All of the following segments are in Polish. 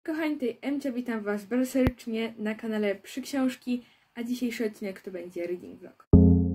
Kochani, tutaj Emcia, witam Was bardzo serdecznie na kanale Przy Książki, a dzisiejszy odcinek to będzie reading vlog.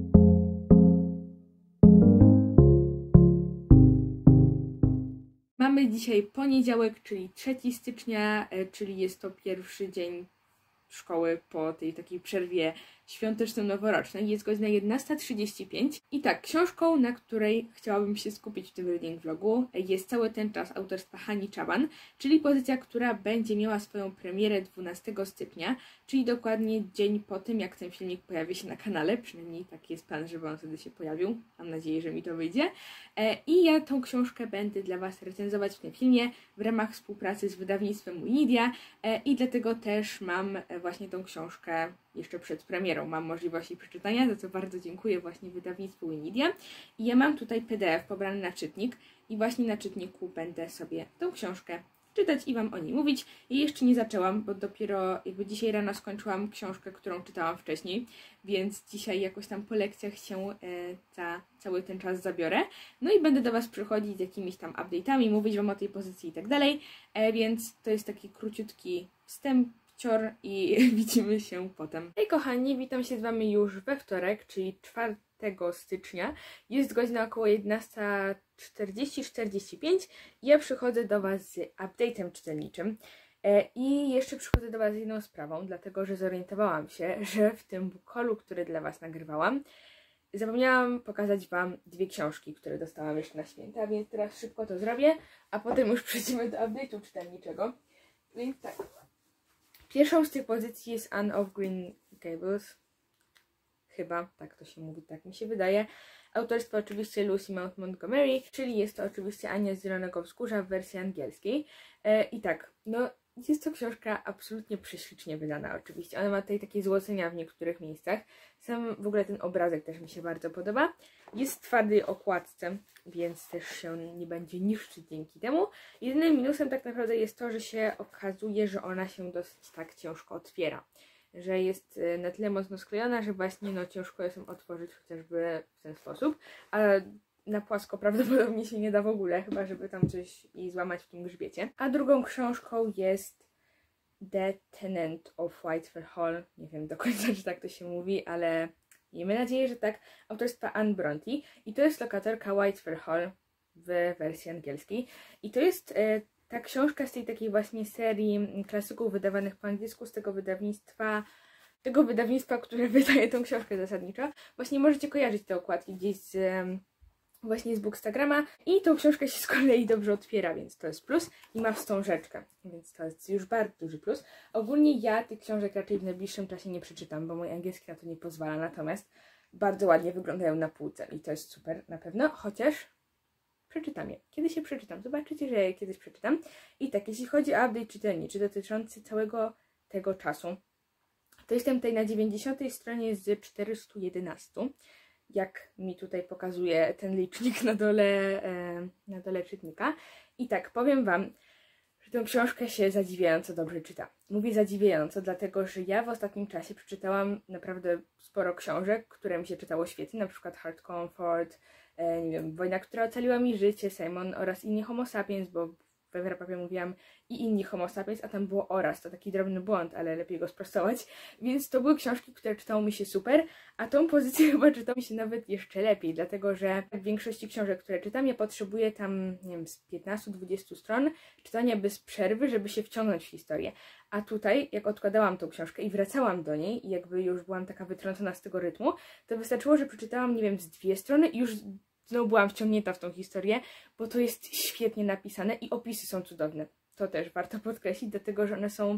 Mamy dzisiaj poniedziałek, czyli 3 stycznia, czyli jest to pierwszy dzień szkoły po tej takiej przerwie świąteczno-noworocznej. Jest godzina 11:35 i tak, książką, na której chciałabym się skupić w tym reading vlogu, jest cały ten czas autorstwa Hani Chaban, czyli pozycja, która będzie miała swoją premierę 12 stycznia, czyli dokładnie dzień po tym, jak ten filmik pojawi się na kanale, przynajmniej taki jest plan, żeby on wtedy się pojawił. Mam nadzieję, że mi to wyjdzie. I ja tą książkę będę dla Was recenzować w tym filmie w ramach współpracy z wydawnictwem Winidia i dlatego też mam właśnie tą książkę jeszcze przed premierą. Mam możliwość jej przeczytania, za co bardzo dziękuję właśnie wydawnictwu Winidia. I ja mam tutaj PDF pobrany na czytnik i właśnie na czytniku będę sobie tą książkę czytać i Wam o niej mówić. I jeszcze nie zaczęłam, bo dopiero dzisiaj rano skończyłam książkę, którą czytałam wcześniej, więc dzisiaj jakoś tam po lekcjach się za cały ten czas zabiorę. No i będę do Was przychodzić z jakimiś tam update'ami, mówić Wam o tej pozycji i tak dalej, więc to jest taki króciutki wstęp i widzimy się potem. Hej kochani, witam się z Wami już we wtorek, czyli 4 stycznia. Jest godzina około 11:40-45 i ja przychodzę do Was z update'em czytelniczym. I jeszcze przychodzę do Was z jedną sprawą, dlatego że zorientowałam się, że w tym bookhaulu, który dla Was nagrywałam, zapomniałam pokazać Wam 2 książki, które dostałam jeszcze na święta, więc teraz szybko to zrobię, a potem już przejdziemy do update'u czytelniczego. Więc tak. Pierwszą z tych pozycji jest Anne of Green Gables. Chyba, tak to się mówi, tak mi się wydaje. Autorstwo oczywiście Lucy Maud Montgomery, czyli jest to oczywiście Ania z Zielonego Wzgórza w wersji angielskiej. I tak, no jest to książka absolutnie prześlicznie wydana oczywiście. Ona ma tutaj takie złocenia w niektórych miejscach. Sam w ogóle ten obrazek też mi się bardzo podoba. Jest w twardej okładce, więc też się nie będzie niszczyć dzięki temu. Jedynym minusem tak naprawdę jest to, że się okazuje, że ona się dosyć tak ciężko otwiera. Że jest na tyle mocno sklejona, że właśnie no ciężko jest ją otworzyć chociażby w ten sposób. A na płasko prawdopodobnie się nie da w ogóle, chyba żeby tam coś jej złamać w tym grzbiecie. A drugą książką jest The Tenant of Whitefell Hall. Nie wiem do końca, czy tak to się mówi, ale miejmy nadzieję, że tak. Autorstwa Anne Bronte. I to jest lokatorka Whitefell Hall w wersji angielskiej. I to jest ta książka z tej takiej właśnie serii klasyków wydawanych po angielsku, z tego wydawnictwa, które wydaje tą książkę zasadniczo. Właśnie możecie kojarzyć te okładki gdzieś właśnie z Bookstagrama i tą książkę się z kolei dobrze otwiera, więc to jest plus i ma wstążeczkę, więc to jest już bardzo duży plus. Ogólnie ja tych książek raczej w najbliższym czasie nie przeczytam, bo mój angielski na to nie pozwala, natomiast bardzo ładnie wyglądają na półce i to jest super na pewno, chociaż przeczytam je. Kiedy się przeczytam? Zobaczycie, że je kiedyś przeczytam. I tak, jeśli chodzi o update czytelniczy dotyczący całego tego czasu, to jestem tutaj na 90 stronie z 411, jak mi tutaj pokazuje ten licznik na dole czytnika. I tak, powiem Wam, że tę książkę się zadziwiająco dobrze czyta. Mówię zadziwiająco, dlatego że ja w ostatnim czasie przeczytałam naprawdę sporo książek, które mi się czytało świetnie, na przykład Hard Comfort, nie wiem, Wojna, która ocaliła mi życie, Simon oraz inni Homo sapiens, bo we wrapapie mówiłam i inni Homo sapiens, a tam było oraz, to taki drobny błąd, ale lepiej go sprostować, więc to były książki, które czytało mi się super, a tą pozycję chyba czytało mi się nawet jeszcze lepiej, dlatego że w większości książek, które czytam, ja potrzebuję tam, nie wiem, z 15-20 stron czytania bez przerwy, żeby się wciągnąć w historię, a tutaj, jak odkładałam tą książkę i wracałam do niej i jakby już byłam taka wytrącona z tego rytmu, to wystarczyło, że przeczytałam, nie wiem, z 2 strony i już znowu byłam wciągnięta w tą historię, bo to jest świetnie napisane i opisy są cudowne. To też warto podkreślić, dlatego że one są...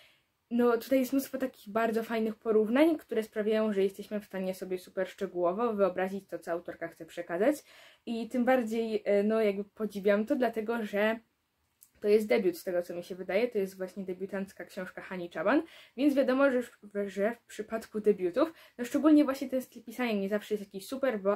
No tutaj jest mnóstwo takich bardzo fajnych porównań, które sprawiają, że jesteśmy w stanie sobie super szczegółowo wyobrazić to, co autorka chce przekazać. I tym bardziej, no jakby podziwiam to, dlatego że to jest debiut, z tego co mi się wydaje, to jest właśnie debiutancka książka Hani Chaban, więc wiadomo, że w przypadku debiutów, no szczególnie właśnie ten styl pisania nie zawsze jest jakiś super, bo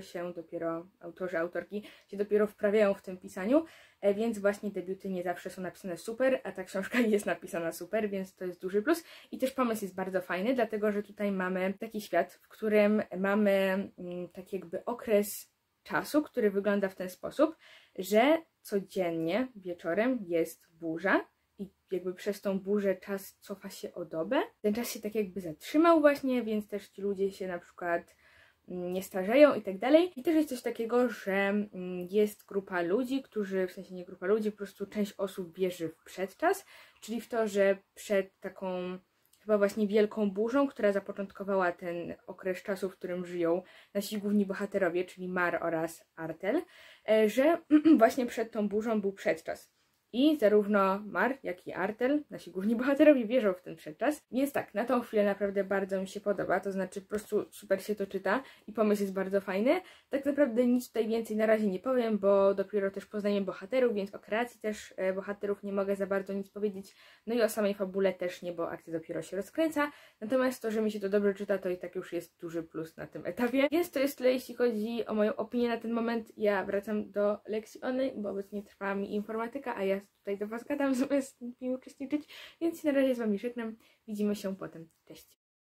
autorki się dopiero wprawiają w tym pisaniu, więc właśnie debiuty nie zawsze są napisane super, a ta książka jest napisana super, więc to jest duży plus. I też pomysł jest bardzo fajny, dlatego że tutaj mamy taki świat, w którym mamy taki jakby okres czasu, który wygląda w ten sposób, że codziennie wieczorem jest burza i jakby przez tą burzę czas cofa się o dobę. Ten czas się tak jakby zatrzymał właśnie, więc też ci ludzie się na przykład nie starzeją i tak dalej. I też jest coś takiego, że jest grupa ludzi, którzy, w sensie nie grupa ludzi, po prostu część osób wierzy w przedczas, czyli w to, że przed taką chyba właśnie wielką burzą, która zapoczątkowała ten okres czasu, w którym żyją nasi główni bohaterowie, czyli Mar oraz Artel, że właśnie przed tą burzą był przedczas. I zarówno Mar, jak i Artel, nasi główni bohaterowie, wierzą w ten przedczas. Więc tak, na tą chwilę naprawdę bardzo mi się podoba, to znaczy po prostu super się to czyta i pomysł jest bardzo fajny. Tak naprawdę nic tutaj więcej na razie nie powiem, bo dopiero też poznajemy bohaterów, więc o kreacji też bohaterów nie mogę za bardzo nic powiedzieć. No i o samej fabule też nie, bo akcja dopiero się rozkręca. Natomiast to, że mi się to dobrze czyta, to i tak już jest duży plus na tym etapie. Więc to jest tyle, jeśli chodzi o moją opinię na ten moment. Ja wracam do lekcji online, bo obecnie trwa mi informatyka, a ja tutaj do Was gadam, zamiast w nim uczestniczyć, więc na razie z Wami żegnam. Widzimy się potem. Cześć!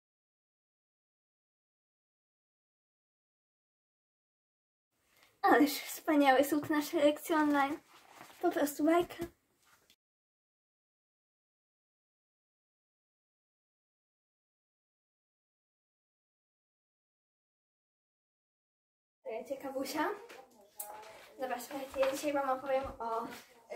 Ależ wspaniałe są te nasze lekcje online. Po prostu bajka. Ciekawusia. Dobra, słuchajcie, ja dzisiaj Wam opowiem o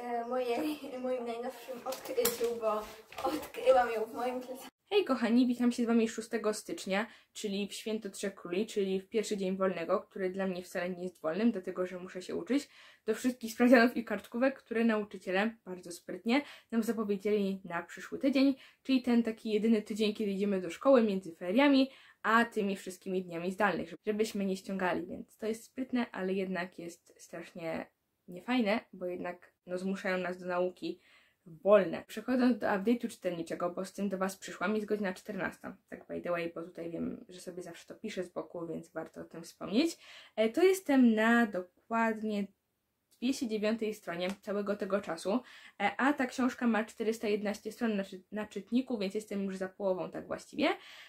moim najnowszym odkryciu, bo odkryłam ją w moim plecach. Hej kochani, witam się z Wami 6 stycznia, czyli w Święto Trzech Króli, czyli w pierwszy dzień wolnego, który dla mnie wcale nie jest wolnym, dlatego że muszę się uczyć, do wszystkich sprawdzianów i kartkówek, które nauczyciele bardzo sprytnie nam zapowiedzieli na przyszły tydzień, czyli ten taki jedyny tydzień, kiedy idziemy do szkoły między feriami, a tymi wszystkimi dniami zdalnych, żebyśmy nie ściągali, więc to jest sprytne, ale jednak jest strasznie niefajne, bo jednak zmuszają nas do nauki wolne. Przechodząc do update'u czytelniczego, bo z tym do Was przyszłam, jest godzina 14. Tak by the way, bo tutaj wiem, że sobie zawsze to piszę z boku, więc warto o tym wspomnieć. To jestem na dokładnie 209 stronie całego tego czasu, a ta książka ma 411 stron na czytniku, więc jestem już za połową tak właściwie.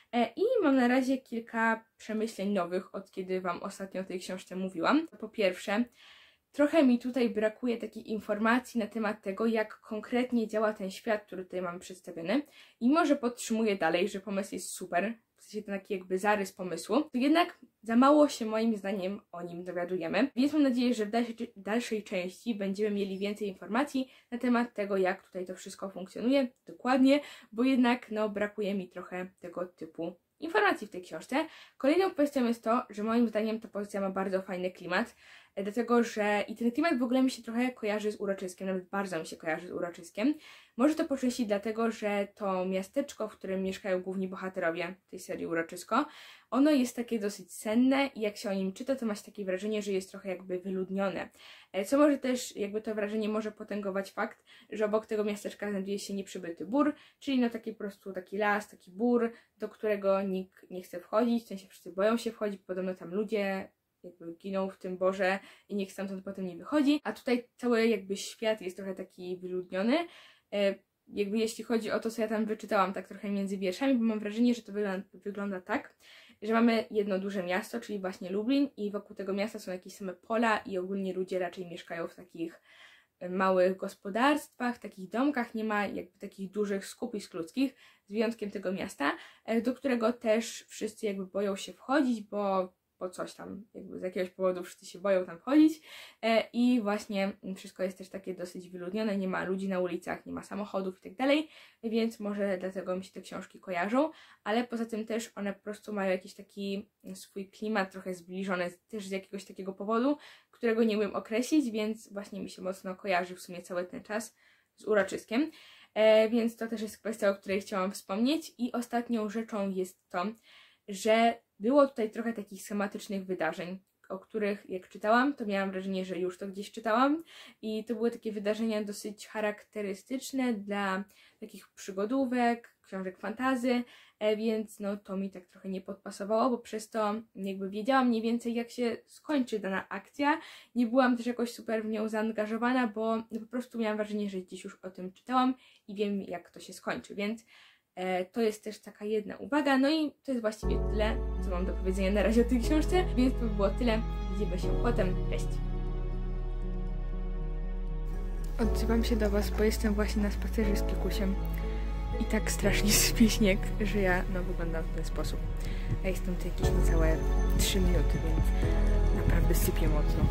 I mam na razie kilka przemyśleń nowych, od kiedy Wam ostatnio o tej książce mówiłam. Po pierwsze, trochę mi tutaj brakuje takich informacji na temat tego, jak konkretnie działa ten świat, który tutaj mamy przedstawiony. I może podtrzymuję dalej, że pomysł jest super, w sensie ten taki jakby zarys pomysłu, to jednak za mało się moim zdaniem o nim dowiadujemy. Więc mam nadzieję, że w dalszej części będziemy mieli więcej informacji na temat tego, jak tutaj to wszystko funkcjonuje dokładnie, bo jednak brakuje mi trochę tego typu informacji w tej książce. Kolejną kwestią jest to, że moim zdaniem ta pozycja ma bardzo fajny klimat, dlatego że i ten klimat w ogóle mi się trochę kojarzy z Uroczyskiem, nawet bardzo mi się kojarzy z Uroczyskiem. Może to po części dlatego, że to miasteczko, w którym mieszkają główni bohaterowie tej serii Uroczysko, ono jest takie dosyć senne i jak się o nim czyta, to ma się takie wrażenie, że jest trochę jakby wyludnione. Co może też jakby to wrażenie może potęgować fakt, że obok tego miasteczka znajduje się nieprzybyty bór, czyli taki po prostu taki las, taki bór, do którego nikt nie chce wchodzić, w sensie wszyscy boją się wchodzić, podobno tam ludzie jakby giną w tym borze i nikt stamtąd potem nie wychodzi, a tutaj cały jakby świat jest trochę taki wyludniony. Jakby jeśli chodzi o to, co ja tam wyczytałam tak trochę między wierszami, bo mam wrażenie, że to wygląda tak, że mamy jedno duże miasto, czyli właśnie Lublin i wokół tego miasta są jakieś same pola i ogólnie ludzie raczej mieszkają w takich małych gospodarstwach, takich domkach, nie ma jakby takich dużych skupisk ludzkich, z wyjątkiem tego miasta, do którego też wszyscy jakby boją się wchodzić, bo coś tam, jakby z jakiegoś powodu wszyscy się boją tam chodzić i właśnie wszystko jest też takie dosyć wyludnione, nie ma ludzi na ulicach, nie ma samochodów i tak dalej, więc może dlatego mi się te książki kojarzą, ale poza tym też one po prostu mają jakiś taki swój klimat trochę zbliżony też z jakiegoś takiego powodu, którego nie umiem określić, więc właśnie mi się mocno kojarzy w sumie cały ten czas z Uroczyskiem, więc to też jest kwestia, o której chciałam wspomnieć. I ostatnią rzeczą jest to, że było tutaj trochę takich schematycznych wydarzeń, o których jak czytałam, to miałam wrażenie, że już to gdzieś czytałam i to były takie wydarzenia dosyć charakterystyczne dla takich przygodówek, książek fantasy, więc to mi tak trochę nie podpasowało, bo przez to jakby wiedziałam mniej więcej, jak się skończy dana akcja. Nie byłam też jakoś super w nią zaangażowana, bo po prostu miałam wrażenie, że gdzieś już o tym czytałam i wiem, jak to się skończy, więc to jest też taka jedna uwaga. No i to jest właściwie tyle, co mam do powiedzenia na razie o tej książce, więc to by było tyle. Widzimy się potem. Cześć! Odzywam się do Was, bo jestem właśnie na spacerze z Kikusiem i tak strasznie sypie śnieg, że ja wyglądam w ten sposób. A jestem tu jakieś niecałe 3 minuty, więc naprawdę sypie mocno.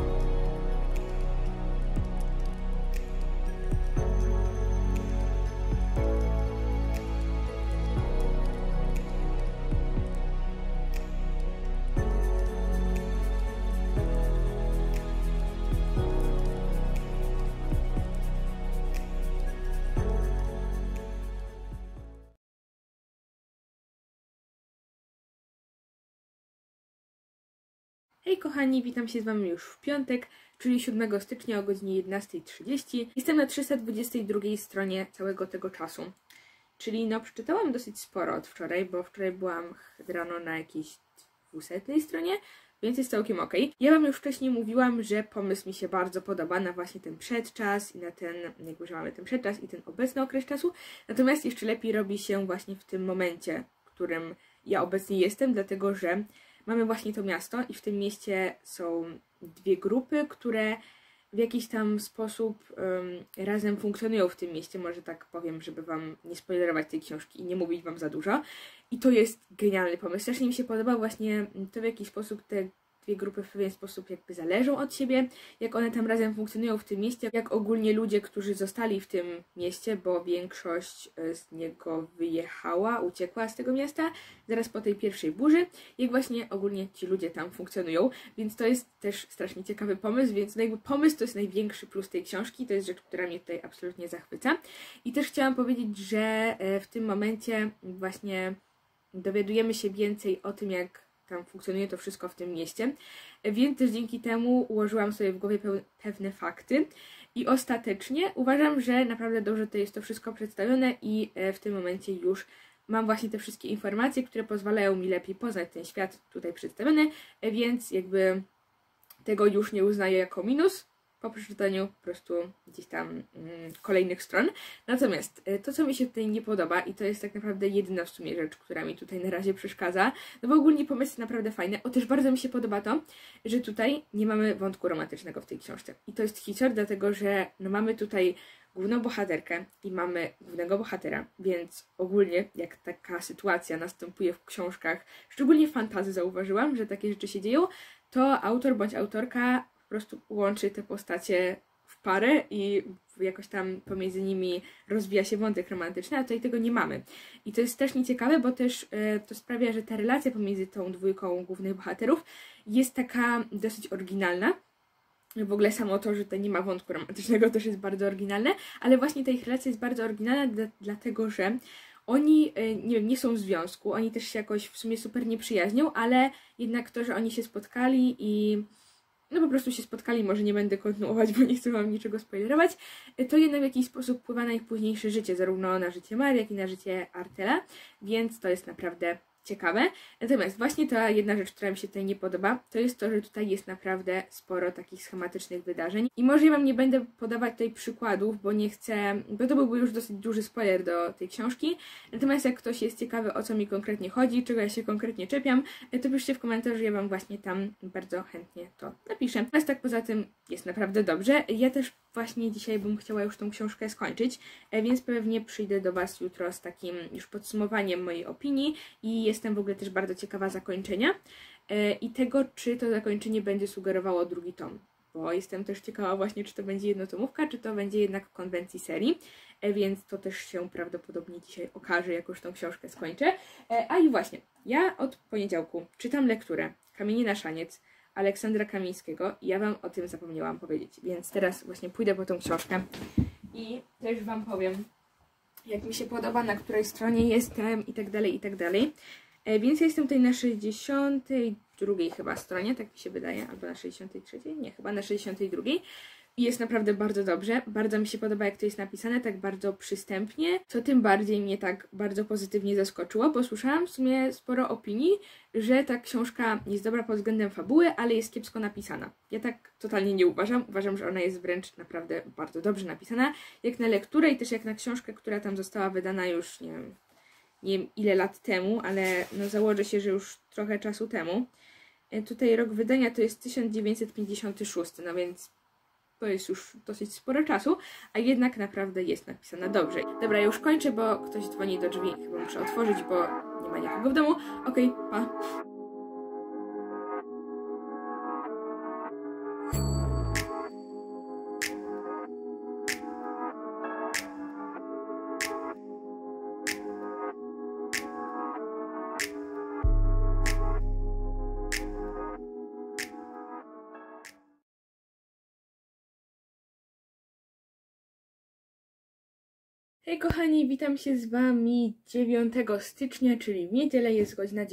Hej kochani, witam się z Wami już w piątek, czyli 7 stycznia o godzinie 11:30. Jestem na 322 stronie całego tego czasu. Czyli przeczytałam dosyć sporo od wczoraj, bo wczoraj byłam rano na jakiejś 200 stronie, więc jest całkiem ok. Ja Wam już wcześniej mówiłam, że pomysł mi się bardzo podoba na właśnie ten przedczas i na ten, że mamy ten przedczas i ten obecny okres czasu. Natomiast jeszcze lepiej robi się właśnie w tym momencie, w którym ja obecnie jestem, dlatego że mamy właśnie to miasto i w tym mieście są dwie grupy, które w jakiś tam sposób razem funkcjonują w tym mieście. Może tak powiem, żeby Wam nie spoilerować tej książki i nie mówić Wam za dużo. I to jest genialny pomysł. Strasznie mi się podoba właśnie to, w jaki sposób te dwie grupy w pewien sposób jakby zależą od siebie, jak one tam razem funkcjonują w tym mieście, jak ogólnie ludzie, którzy zostali w tym mieście, bo większość z niego wyjechała, uciekła z tego miasta zaraz po tej pierwszej burzy, jak właśnie ogólnie ci ludzie tam funkcjonują, więc to jest też strasznie ciekawy pomysł, więc jakby pomysł to jest największy plus tej książki, to jest rzecz, która mnie tutaj absolutnie zachwyca. I też chciałam powiedzieć, że w tym momencie właśnie dowiadujemy się więcej o tym, jak tam funkcjonuje to wszystko w tym mieście, więc też dzięki temu ułożyłam sobie w głowie pewne fakty i ostatecznie uważam, że naprawdę dobrze to jest to wszystko przedstawione i w tym momencie już mam właśnie te wszystkie informacje, które pozwalają mi lepiej poznać ten świat tutaj przedstawiony, więc jakby tego już nie uznaję jako minus po przeczytaniu po prostu gdzieś tam kolejnych stron. Natomiast to, co mi się tutaj nie podoba i to jest tak naprawdę jedyna w sumie rzecz, która mi tutaj na razie przeszkadza, bo ogólnie pomysł jest naprawdę fajny. Też bardzo mi się podoba to, że tutaj nie mamy wątku romantycznego w tej książce. I to jest hicior, dlatego że mamy tutaj główną bohaterkę i mamy głównego bohatera, więc ogólnie jak taka sytuacja następuje w książkach, szczególnie w fantasy zauważyłam, że takie rzeczy się dzieją, to autor bądź autorka po prostu łączy te postacie w parę i jakoś tam pomiędzy nimi rozwija się wątek romantyczny, a tutaj tego nie mamy. I to jest strasznie ciekawe, bo też to sprawia, że ta relacja pomiędzy tą dwójką głównych bohaterów jest taka dosyć oryginalna. W ogóle samo to, że tutaj nie ma wątku romantycznego, też jest bardzo oryginalne, ale właśnie ta ich relacja jest bardzo oryginalna, dlatego że oni, nie wiem, nie są w związku, oni też się jakoś w sumie super nie przyjaźnią, ale jednak to, że oni się spotkali i po prostu się spotkali, może nie będę kontynuować, bo nie chcę Wam niczego spoilerować, to jednak w jakiś sposób wpływa na ich późniejsze życie, zarówno na życie Marii, jak i na życie Artela, więc to jest naprawdę ciekawe. Natomiast właśnie ta jedna rzecz, która mi się tutaj nie podoba, to jest to, że tutaj jest naprawdę sporo takich schematycznych wydarzeń. I może ja Wam nie będę podawać tutaj przykładów, bo nie chcę, bo to byłby już dosyć duży spoiler do tej książki. Natomiast jak ktoś jest ciekawy, o co mi konkretnie chodzi, czego ja się konkretnie czepiam, to piszcie w komentarzu, ja Wam właśnie tam bardzo chętnie to napiszę. Natomiast tak poza tym jest naprawdę dobrze. Ja też właśnie dzisiaj bym chciała już tą książkę skończyć, więc pewnie przyjdę do Was jutro z takim już podsumowaniem mojej opinii i jestem w ogóle też bardzo ciekawa zakończenia i tego, czy to zakończenie będzie sugerowało drugi tom, bo jestem też ciekawa właśnie, czy to będzie jednotomówka, czy to będzie jednak w konwencji serii, więc to też się prawdopodobnie dzisiaj okaże, jak już tą książkę skończę. A i właśnie, ja od poniedziałku czytam lekturę Kamienie na szaniec Aleksandra Kamińskiego i ja Wam o tym zapomniałam powiedzieć, więc teraz właśnie pójdę po tą książkę i też Wam powiem, jak mi się podoba, na której stronie jestem i tak dalej, i tak dalej. Więc ja jestem tutaj na 62 chyba stronie, tak mi się wydaje, albo na 63, nie, chyba na 62. I jest naprawdę bardzo dobrze. Bardzo mi się podoba, jak to jest napisane, tak bardzo przystępnie, co tym bardziej mnie tak bardzo pozytywnie zaskoczyło, bo słyszałam w sumie sporo opinii, że ta książka jest dobra pod względem fabuły, ale jest kiepsko napisana. Ja tak totalnie nie uważam. Uważam, że ona jest wręcz naprawdę bardzo dobrze napisana, jak na lekturę i też jak na książkę, która tam została wydana już, nie wiem ile lat temu, ale założę się, że już trochę czasu temu. Tutaj rok wydania to jest 1956, no więc to jest już dosyć sporo czasu, a jednak naprawdę jest napisana dobrze. Dobra, ja już kończę, bo ktoś dzwoni do drzwi, chyba muszę otworzyć, bo nie ma nikogo w domu. Okej, pa! Hej kochani, witam się z Wami 9 stycznia, czyli w niedzielę, jest godzina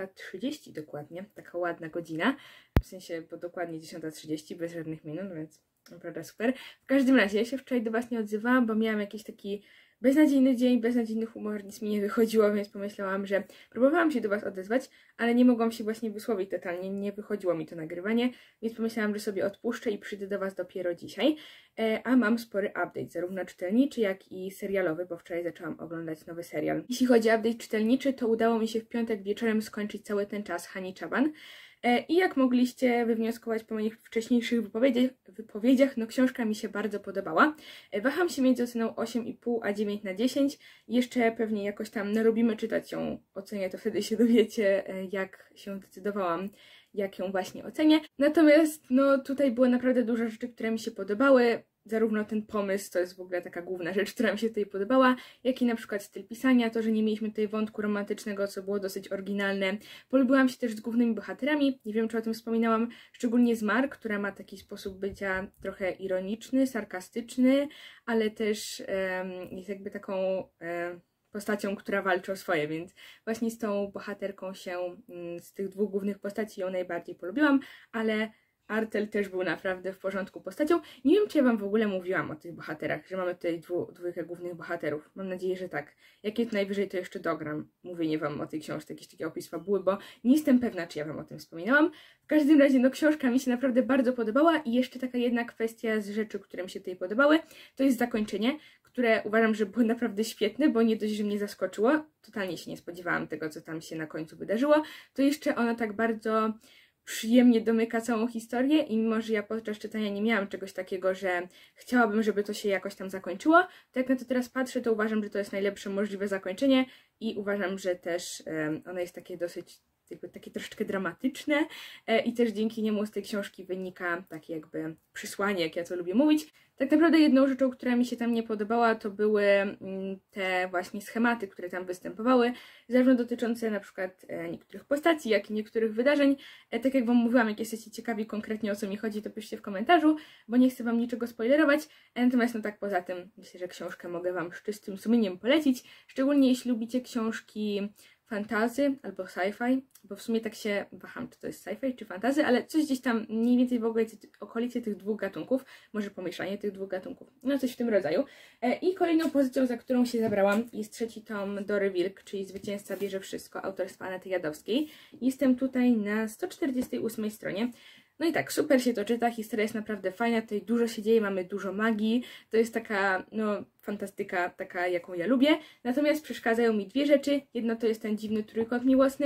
10:30 dokładnie, taka ładna godzina, w sensie, bo dokładnie 10:30, bez żadnych minut, więc naprawdę super. W każdym razie, ja się wczoraj do Was nie odzywałam, bo miałam jakiś taki beznadziejny dzień, beznadziejny humor, nic mi nie wychodziło, więc pomyślałam, że próbowałam się do Was odezwać, ale nie mogłam się właśnie wysłowić totalnie, nie wychodziło mi to nagrywanie, więc pomyślałam, że sobie odpuszczę i przyjdę do Was dopiero dzisiaj. A mam spory update, zarówno czytelniczy, jak i serialowy, bo wczoraj zaczęłam oglądać nowy serial. Jeśli chodzi o update czytelniczy, to udało mi się w piątek wieczorem skończyć cały ten czas Hani Czaban. I jak mogliście wywnioskować po moich wcześniejszych wypowiedziach, no książka mi się bardzo podobała. Waham się między oceną 8,5 a 9/10. Jeszcze pewnie jakoś tam narobimy czytać ją, ocenię, to wtedy się dowiecie, jak się decydowałam, jak ją właśnie ocenię. Natomiast no tutaj było naprawdę dużo rzeczy, które mi się podobały. Zarówno ten pomysł, to jest w ogóle taka główna rzecz, która mi się tutaj podobała, jak i na przykład styl pisania, to, że nie mieliśmy tutaj wątku romantycznego, co było dosyć oryginalne. Polubiłam się też z głównymi bohaterami, nie wiem, czy o tym wspominałam, szczególnie z Mar, która ma taki sposób bycia trochę ironiczny, sarkastyczny, ale też jest jakby taką postacią, która walczy o swoje, więc właśnie z tą bohaterką się, z tych dwóch głównych postaci ją najbardziej polubiłam, ale Artel też był naprawdę w porządku postacią. Nie wiem, czy ja Wam w ogóle mówiłam o tych bohaterach, że mamy tutaj dwójkę głównych bohaterów. Mam nadzieję, że tak. Jak jest najwyżej, to jeszcze dogram mówienie Wam o tej książce, jakiś taki opis fabuły, bo nie jestem pewna, czy ja Wam o tym wspominałam. W każdym razie, no książka mi się naprawdę bardzo podobała i jeszcze taka jedna kwestia z rzeczy, które mi się tutaj podobały, to jest zakończenie, które uważam, że było naprawdę świetne, bo nie dość, że mnie zaskoczyło, totalnie się nie spodziewałam tego, co tam się na końcu wydarzyło, to jeszcze ono tak bardzo przyjemnie domyka całą historię i mimo, że ja podczas czytania nie miałam czegoś takiego, że chciałabym, żeby to się jakoś tam zakończyło, to jak na to teraz patrzę, to uważam, że to jest najlepsze możliwe zakończenie i uważam, że też ono jest takie dosyć, jakby takie troszeczkę dramatyczne i też dzięki niemu z tej książki wynika takie jakby przesłanie, jak ja to lubię mówić. Tak naprawdę jedną rzeczą, która mi się tam nie podobała, to były te właśnie schematy, które tam występowały, zarówno dotyczące na przykład niektórych postaci, jak i niektórych wydarzeń. Tak jak Wam mówiłam, jak jesteście ciekawi konkretnie o co mi chodzi, to piszcie w komentarzu, bo nie chcę Wam niczego spoilerować. Natomiast no tak poza tym, myślę, że książkę mogę Wam z czystym sumieniem polecić, szczególnie jeśli lubicie książki fantasy albo sci-fi, bo w sumie tak się waham, czy to jest sci-fi czy fantasy, ale coś gdzieś tam mniej więcej w ogóle okolicy tych dwóch gatunków, może pomieszanie tych dwóch gatunków, no coś w tym rodzaju. I kolejną pozycją, za którą się zabrałam, jest trzeci tom Dory Wilk, czyli Zwycięzca bierze wszystko, autorstwa Anety Jadowskiej. Jestem tutaj na 148 stronie. No i tak, super się to czyta, historia jest naprawdę fajna, tutaj dużo się dzieje, mamy dużo magii, to jest taka, no, fantastyka, taka jaką ja lubię. Natomiast przeszkadzają mi dwie rzeczy, jedno to jest ten dziwny trójkąt miłosny,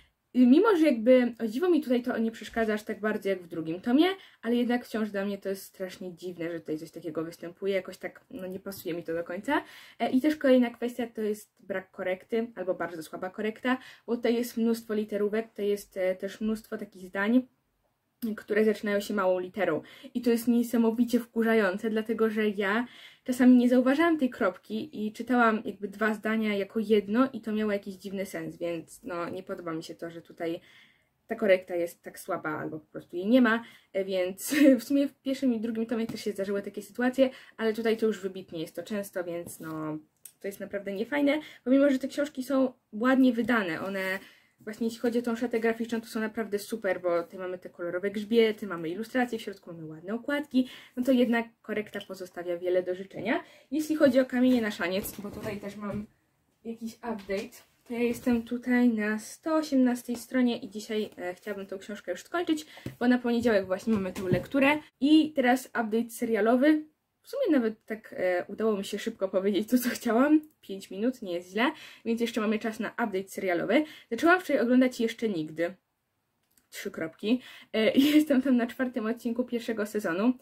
mimo że jakby, o dziwo mi tutaj to nie przeszkadza aż tak bardzo jak w drugim tomie, ale jednak wciąż dla mnie to jest strasznie dziwne, że tutaj coś takiego występuje, jakoś tak, no nie pasuje mi to do końca. I też kolejna kwestia to jest brak korekty, albo bardzo słaba korekta, bo tutaj jest mnóstwo literówek, to jest też mnóstwo takich zdań, które zaczynają się małą literą. I to jest niesamowicie wkurzające, dlatego że ja czasami nie zauważałam tej kropki i czytałam jakby dwa zdania jako jedno i to miało jakiś dziwny sens, więc no nie podoba mi się to, że tutaj ta korekta jest tak słaba albo po prostu jej nie ma, więc w sumie w pierwszym i drugim tomie też się zdarzyły takie sytuacje, ale tutaj to już wybitnie jest to często, więc no to jest naprawdę niefajne, pomimo że te książki są ładnie wydane, one właśnie jeśli chodzi o tą szatę graficzną, to są naprawdę super, bo tutaj mamy te kolorowe grzbiety, mamy ilustracje, w środku mamy ładne okładki, no to jednak korekta pozostawia wiele do życzenia. Jeśli chodzi o Kamienie na szaniec, bo tutaj też mam jakiś update, to ja jestem tutaj na 118 stronie i dzisiaj chciałabym tą książkę już skończyć, bo na poniedziałek właśnie mamy tę lekturę. I teraz update serialowy. W sumie nawet tak udało mi się szybko powiedzieć to, co chciałam. 5 minut, nie jest źle, więc jeszcze mamy czas na update serialowy. Zaczęłam wczoraj oglądać Jeszcze nigdy. 3 kropki. Jestem tam na 4. odcinku pierwszego sezonu.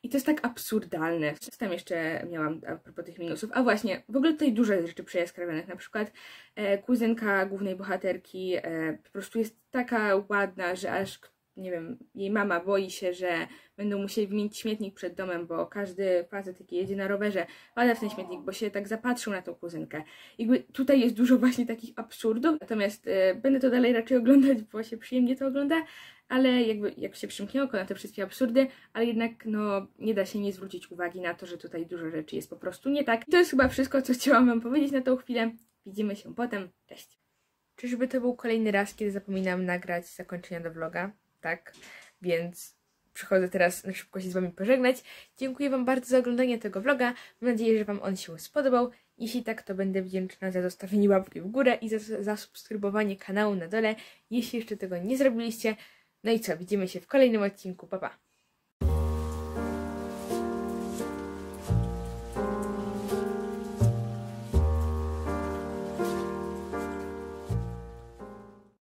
I to jest tak absurdalne. Co tam jeszcze miałam a propos tych minusów? A właśnie, w ogóle tutaj dużo jest rzeczy przyjaskrawionych. Na przykład kuzynka głównej bohaterki po prostu jest taka ładna, że aż, nie wiem, jej mama boi się, że będą musieli wymienić śmietnik przed domem, bo każdy facet, jaki jedzie na rowerze, pada w ten śmietnik, bo się tak zapatrzył na tą kuzynkę. Jakby tutaj jest dużo właśnie takich absurdów, natomiast będę to dalej raczej oglądać, bo się przyjemnie to ogląda, ale jakby jak się przymknie oko na te wszystkie absurdy, ale jednak no nie da się nie zwrócić uwagi na to, że tutaj dużo rzeczy jest po prostu nie tak. I to jest chyba wszystko, co chciałam wam powiedzieć na tą chwilę. Widzimy się potem. Cześć! Czyżby to był kolejny raz, kiedy zapominam nagrać zakończenia do vloga? Tak, więc przychodzę teraz na szybko się z wami pożegnać. Dziękuję wam bardzo za oglądanie tego vloga. Mam nadzieję, że wam on się spodobał. Jeśli tak, to będę wdzięczna za zostawienie łapki w górę i za subskrybowanie kanału na dole, jeśli jeszcze tego nie zrobiliście. No i co, widzimy się w kolejnym odcinku. Pa, pa!